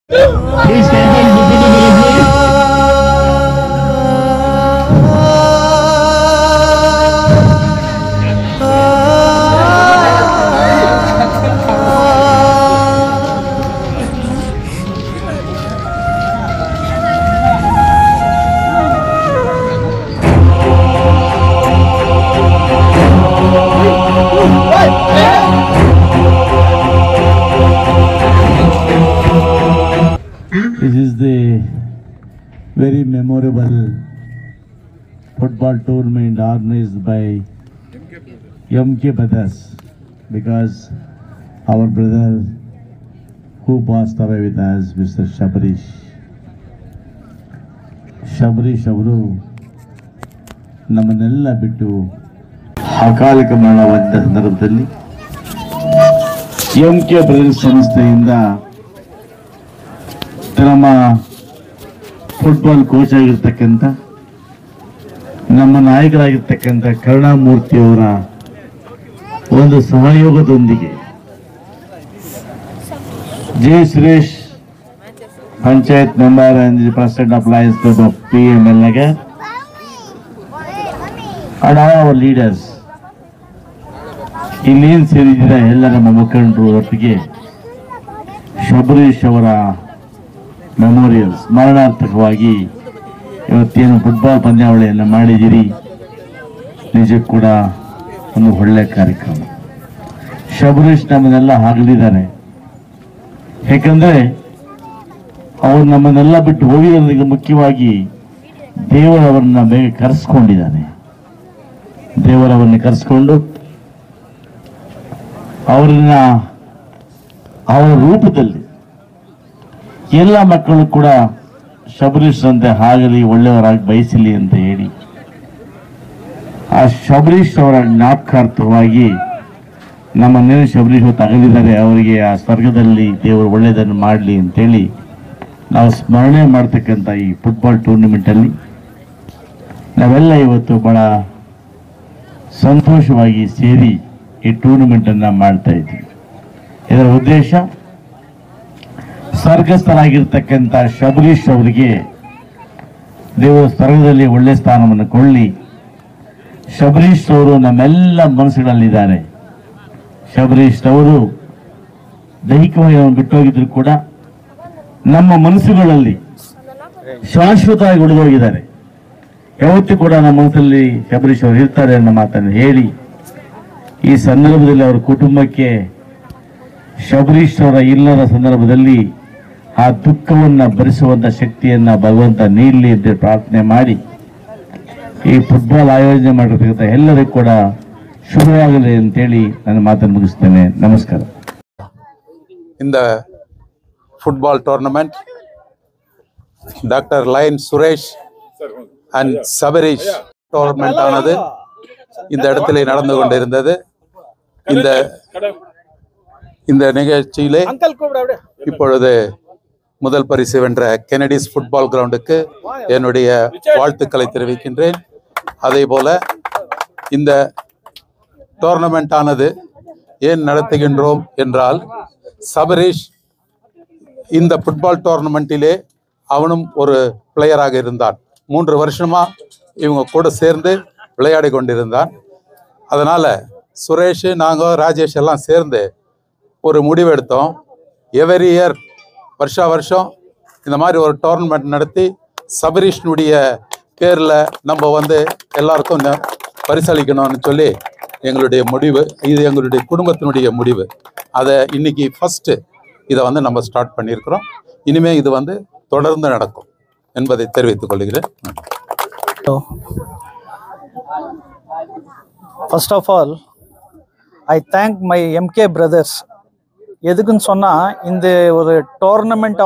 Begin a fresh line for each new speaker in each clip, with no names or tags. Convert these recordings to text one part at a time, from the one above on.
Please stand and repeat it, please. This is the very memorable football tournament organized by MK Brothers, because our brother who passed away with us, Mr. Shabarish ಅವರು ನಮ್ಮನ್ನೆಲ್ಲ ಬಿಟ್ಟು ಅಕಾಲಿಕ ಮರಣವಾದ ಸಂದರ್ಭದಲ್ಲಿ MK Brothers ಸಂಸ್ಥೆಯಿಂದ ನಮ್ಮ football coach ಆಗಿರ್ತಕ್ಕಂಥ ನಮ್ಮ ನಾಯಕರಾಗಿರ್ತಕ್ಕಂಥ ಕರುಣಾಮೂರ್ತಿಯವರ ಒಂದು ಸಹಯೋಗದೊಂದಿಗೆ J Suresh panchayat member and president of Lions Club of PML Nagar and all our leaders, ಇಲ್ಲೇನು ಸೇರಿದ್ದೀರ ಎಲ್ಲ ನಮ್ಮ ಮುಖಂಡರು ಒಟ್ಟಿಗೆ ಶಬರೀಶ್ ಅವರ ಮೆಮೋರಿಯಲ್ ಸ್ಮರಣಾರ್ಥಕವಾಗಿ ಇವತ್ತೇನು ಫುಟ್ಬಾಲ್ ಪಂದ್ಯಾವಳಿಯನ್ನು ಮಾಡಿದ್ದೀರಿ, ನಿಜಕ್ಕೂ ಕೂಡ ಒಂದು ಒಳ್ಳೆ ಕಾರ್ಯಕ್ರಮ. ಶಬರೀಶ್ ನಮ್ಮನ್ನೆಲ್ಲ ಆಗಲಿದ್ದಾರೆ, ಯಾಕಂದ್ರೆ ಅವರು ನಮ್ಮನ್ನೆಲ್ಲ ಬಿಟ್ಟು ಹೋಗಿರೋದಕ್ಕೆ ಮುಖ್ಯವಾಗಿ ದೇವರವರನ್ನ ಬೇಗ ಕರೆಸ್ಕೊಂಡಿದ್ದಾನೆ. ದೇವರವರನ್ನ ಕರೆಸ್ಕೊಂಡು ಅವರನ್ನ ಅವರ ರೂಪದಲ್ಲಿ ಎಲ್ಲ ಮಕ್ಕಳು ಕೂಡ ಶಬರೀಶ್ ಅಂತೆ ಆಗಲಿ, ಒಳ್ಳೆಯವರಾಗಿ ಬಯಸಲಿ ಅಂತ ಹೇಳಿ ಆ ಶಬರೀಶ್ ಅವರ ಜ್ಞಾಪಕಾರ್ಥವಾಗಿ ನಮ್ಮನ್ನೇನು ಶಬರೀಶ್ ತಗಲಿದ್ದಾರೆ, ಅವರಿಗೆ ಆ ಸ್ವರ್ಗದಲ್ಲಿ ದೇವರು ಒಳ್ಳೆಯದನ್ನು ಮಾಡಲಿ ಅಂತೇಳಿ ನಾವು ಸ್ಮರಣೆ ಮಾಡ್ತಕ್ಕಂಥ ಈ ಫುಟ್ಬಾಲ್ ಟೂರ್ನಿಮೆಂಟಲ್ಲಿ ನಾವೆಲ್ಲ ಇವತ್ತು ಬಹಳ ಸಂತೋಷವಾಗಿ ಸೇರಿ ಈ ಟೂರ್ನಿಮೆಂಟನ್ನು ಮಾಡ್ತಾ ಇದ್ದೀವಿ. ಇದರ ಉದ್ದೇಶ ಸ್ವರ್ಗಸ್ಥರಾಗಿರ್ತಕ್ಕಂಥ ಶಬರೀಶ್ ಅವರಿಗೆ ದೇವರು ಸ್ವರ್ಗದಲ್ಲಿ ಒಳ್ಳೆ ಸ್ಥಾನವನ್ನು ಕೊಳ್ಳಿ. ಶಬರೀಶ್ ಅವರು ನಮ್ಮೆಲ್ಲ ಮನಸ್ಸುಗಳಲ್ಲಿದ್ದಾರೆ. ಶಬರೀಶ್ ಅವರು ದೈಹಿಕವಾಗಿ ಬಿಟ್ಟೋಗಿದ್ರು ಕೂಡ ನಮ್ಮ ಮನಸ್ಸುಗಳಲ್ಲಿ ಶಾಶ್ವತವಾಗಿ ಉಳಿದೋಗಿದ್ದಾರೆ. ಯಾವತ್ತೂ ಕೂಡ ನಮ್ಮ ಮನಸ್ಸಲ್ಲಿ ಶಬರೀಶ್ ಅವರು ಇರ್ತಾರೆ ಅನ್ನೋ ಮಾತನ್ನು ಹೇಳಿ, ಈ ಸಂದರ್ಭದಲ್ಲಿ ಅವರ ಕುಟುಂಬಕ್ಕೆ ಶಬರೀಶ್ ಅವರ ಇಲ್ಲದ ಸಂದರ್ಭದಲ್ಲಿ ಆ ದುಃಖವನ್ನು ಭರಿಸುವಂತ ಶಕ್ತಿಯನ್ನ ಭಗವಂತ ನೀಡಲಿ ಅಂತ ಪ್ರಾರ್ಥನೆ ಮಾಡಿ ಈ ಫುಟ್ಬಾಲ್ ಆಯೋಜನೆ ಮಾಡಿರ್ತಕ್ಕಂಥ ಎಲ್ಲರಿಗೂ ಕೂಡ ಶುಭವಾಗಲಿ ಅಂತೇಳಿ ನನ್ನ ಮಾತನ್ನು ಮುಗಿಸ್ತೇನೆ. ನಮಸ್ಕಾರ.
இந்த football tournament doctor Lion Suresh and Sabareesh tournament ஆனது இந்த இடத்திலே நடந்து கொண்டிருந்தது. இந்த நிகழ்ச்சியிலே இப்பொழுது முதல் பரிசு வென்ற கெனடிஸ் ஃபுட்பால் கிரவுண்டுக்கு என்னுடைய வாழ்த்துக்களை தெரிவிக்கின்றேன். அதே போல இந்த டோர்னமெண்ட் ஆனது ஏன் நடத்துகின்றோம் என்றால், சபரீஷ் இந்த ஃபுட்பால் டோர்னமெண்ட்டிலே அவனும் ஒரு பிளேயராக இருந்தான். 3 வருஷமா இவங்க கூட சேர்ந்து விளையாடி கொண்டிருந்தான். அதனால சுரேஷ், நாங்கள் ராஜேஷ் எல்லாம் சேர்ந்து ஒரு முடிவு எடுத்தோம். எவரி இயர் வருஷம் இந்த மாதிரி ஒரு டோர்னமெண்ட் நடத்தி சபரீஷ்னுடைய பேரில் நம்ம எல்லாருக்கும் பரிசளிக்கணும்னு சொல்லி எங்களுடைய முடிவு. இது எங்களுடைய குடும்பத்தினுடைய முடிவு. அதை இன்னைக்கு ஃபர்ஸ்ட் இதை நம்ம ஸ்டார்ட் பண்ணியிருக்கிறோம். இனிமே இது தொடர்ந்து நடக்கும் என்பதை தெரிவித்துக் கொள்கிறேன்.
First of all, I thank my MK brothers. எதுக்குன்னு சொன்னா, இந்த ஒரு டோர்னமெண்ட்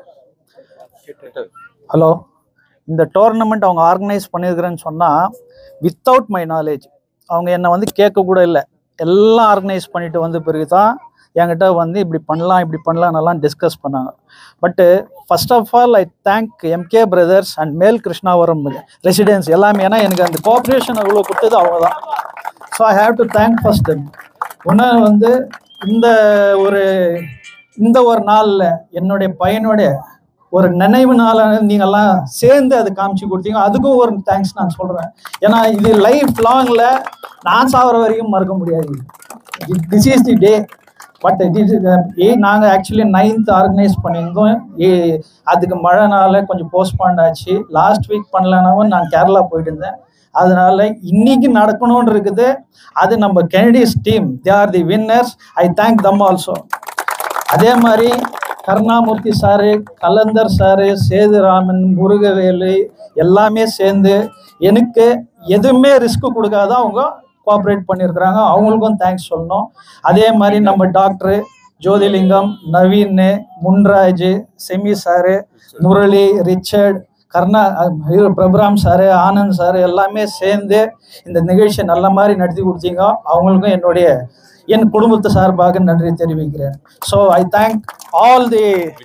இந்த டோர்னமெண்ட் அவங்க ஆர்கனைஸ் பண்ணியிருக்கிறேன்னு சொன்னா, வித்தவுட் மை நாலேஜ் அவங்க என்னை கேட்க கூட இல்லை. எல்லாம் ஆர்கனைஸ் பண்ணிட்டு பிறகு தான் என்கிட்ட இப்படி பண்ணலாம் நல்லா டிஸ்கஸ் பண்ணாங்க. பட்டு first of all I thank MK brothers and Mel Krishnavaram residence எல்லாமே. ஏன்னா எனக்கு அந்த கோஆப்ரேஷன் அவ்வளோ கொடுத்தது அவங்க தான். So I have to thank first. ஒன்று இந்த ஒரு இந்த ஒரு நாளில் என்னுடைய பையனுடைய ஒரு நினைவு நாளாக நீங்கள்லாம் சேர்ந்து அதை காமிச்சு கொடுத்தீங்க, அதுக்கும் ஒரு தேங்க்ஸ் நான் சொல்கிறேன். ஏன்னா இது லைஃப் லாங்கில் நான் சாகிற வரைக்கும் மறக்க முடியாது. This is the day. But நாங்கள் ஆக்சுவலி 9th ஆர்கனைஸ் பண்ணியிருந்தோம். அதுக்கு மழைனால கொஞ்சம் போஸ்ட்பாண்ட் ஆச்சு. லாஸ்ட் வீக் பண்ணலனாவும் நான் கேரளா போயிட்டு இருந்தேன். அதனால இன்னைக்கு நடக்கணும்னு இருக்குது. அது நம்ம Kennedy's team, they are the winners. I thank them also. அதே மாதிரி கருணாமூர்த்தி சாரு, கலந்தர் சாரு, சேதுராமன், முருகவேலு எல்லாமே சேர்ந்து எனக்கு எதுவுமே ரிஸ்க் கொடுக்காத அவங்க கோஆப்ரேட் பண்ணியிருக்கிறாங்க. அவங்களுக்கும் தேங்க்ஸ் சொல்லணும். அதே மாதிரி நம்ம doctor Jothilingam, Naveen, Munraj, Semi sir, Murali, Richard, Prabhuram sir, Anand sir எல்லாமே சேர்ந்து இந்த நிகழ்ச்சியை நல்ல மாதிரி நடத்தி கொடுத்தீங்க. அவங்களுக்கும் என் குடும்பத்து சார்பாக நன்றி தெரிவிக்கிறேன். So I thank all the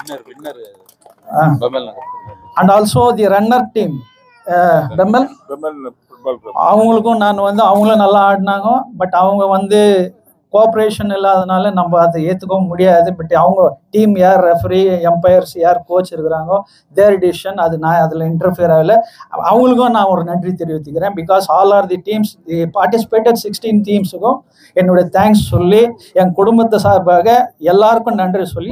and also the runner team Pemmal. அவங்களுக்கும் நான் அவங்களும் நல்லா ஆடினாங்க. பட் அவங்க கோஆப்ரேஷன் இல்லாதனால நம்ம அதை ஏற்றுக்கவும் முடியாது. பட் அவங்க டீம் யார் ரெஃபரி, எம்பையர்ஸ் யார் கோச் இருக்கிறாங்க, தேர் டிசிஷன், அது நான் அதில் இன்டர்ஃபியர் ஆகலை. அவங்களுக்கும் நான் ஒரு நன்றி தெரிவித்துக்கிறேன். Because all are the teams participated 16 டீம்ஸுக்கும் என்னுடைய தேங்க்ஸ் சொல்லி என் குடும்பத்தை சார்பாக எல்லாருக்கும் நன்றி சொல்லி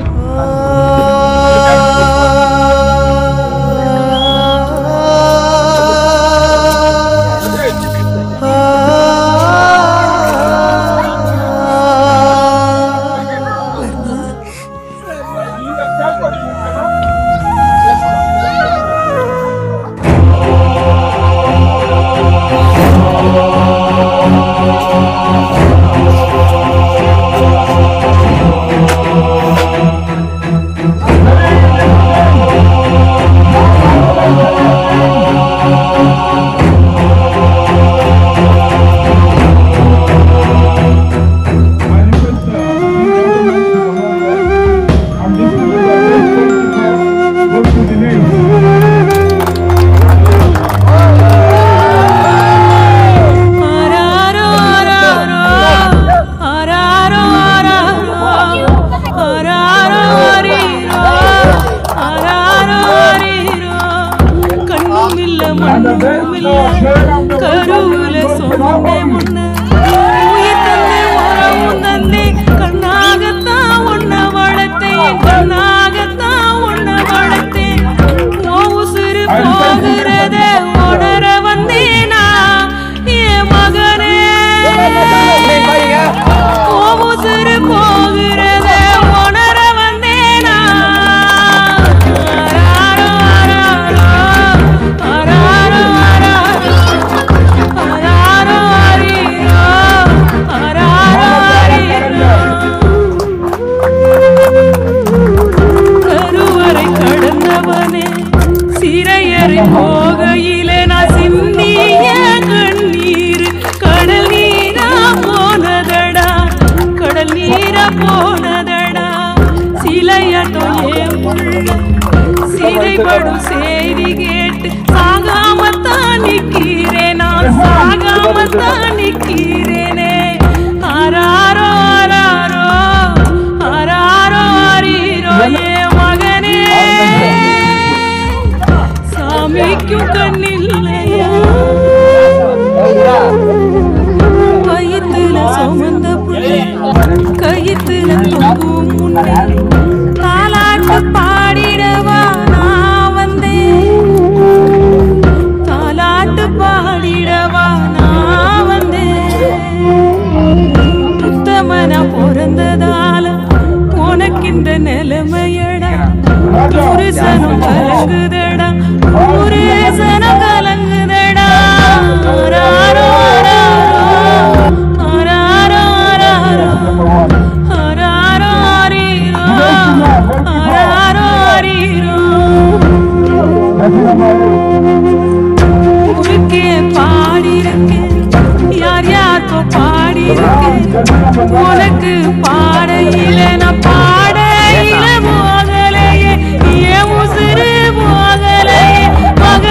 பாடையில போகலையே, ஏன் உசுறு போகலையே,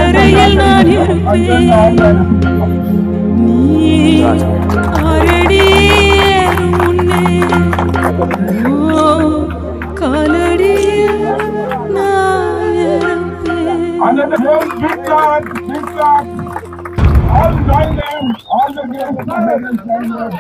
வரையில் நான் இருப்பேன் நீ ஆரடி முன்னே காலடி நான் இருப்பேன்.
All join them, all the girls join them.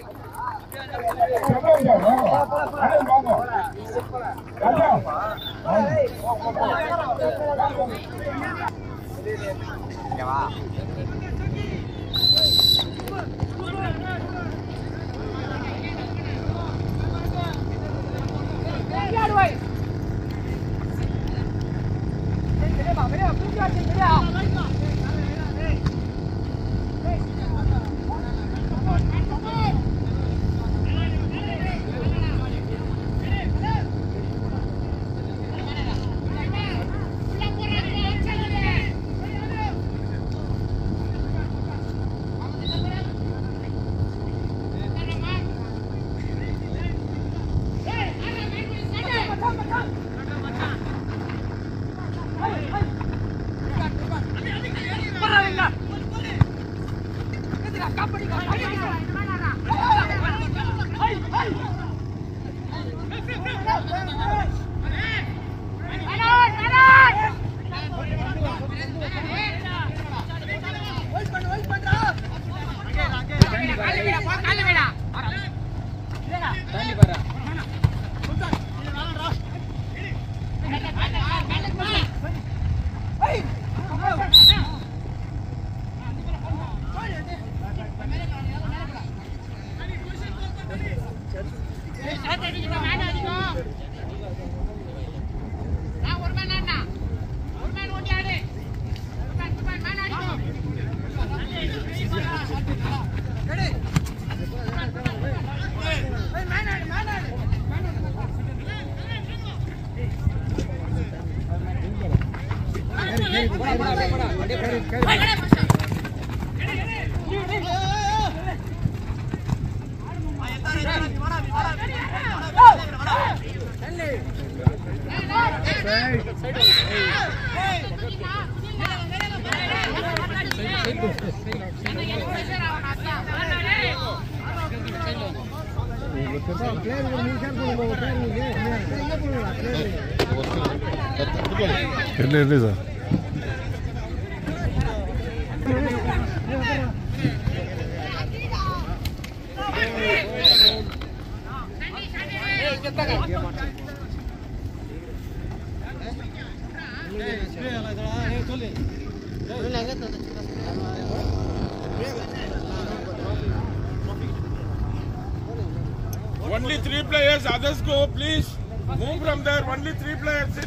Only 3 players, others go, please. Move from there, only 3 players sit.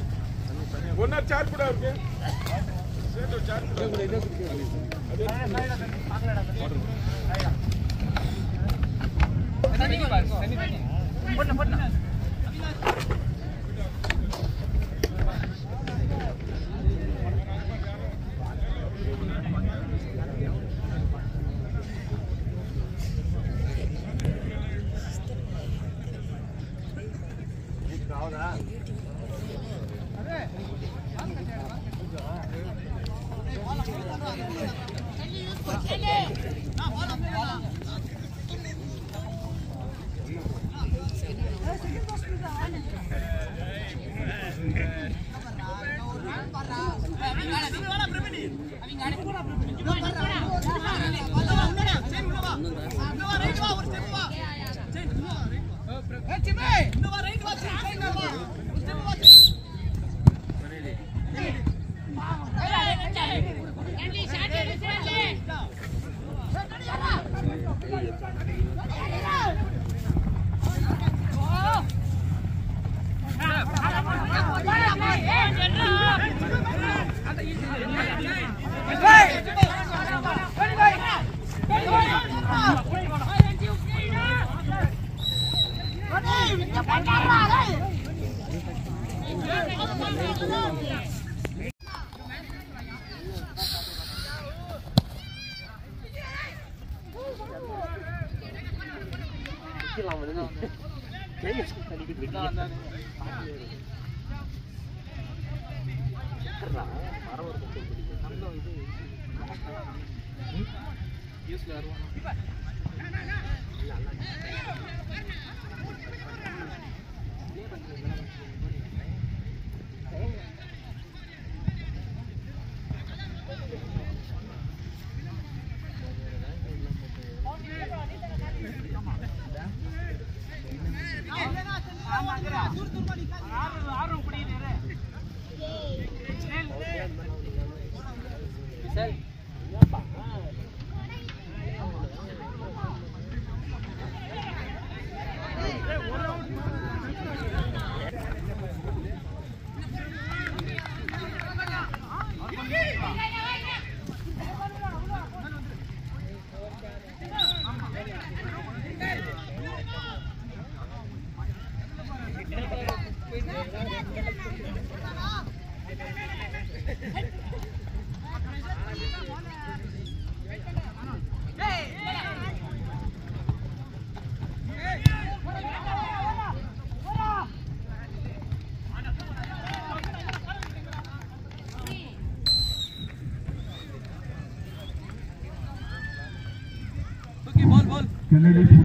One or chair put out, okay? Sit or chair put out.
Kennedy.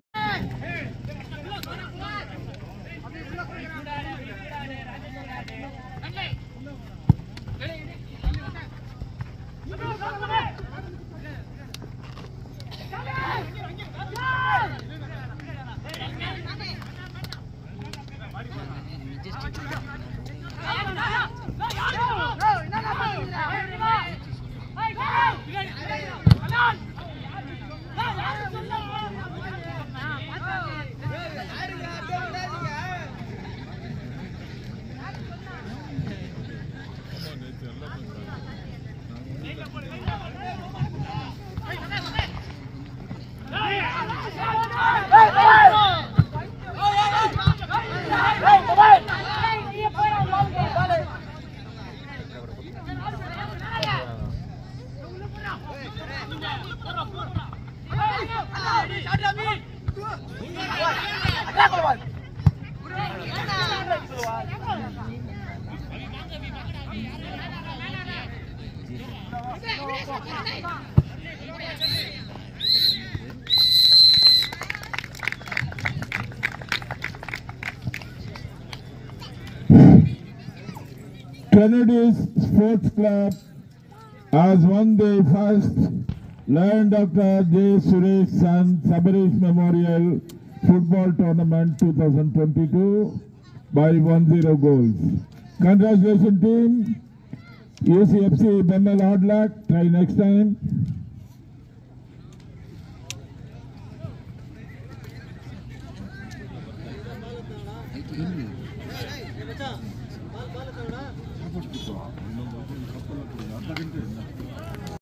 Kennedy Sports Club has won the first Lion Dr. J. Suresh and Sabarish Memorial Football Tournament 2022 by 1-0 goals. Congratulations team. UCFC Bemmel hard luck. Try next time.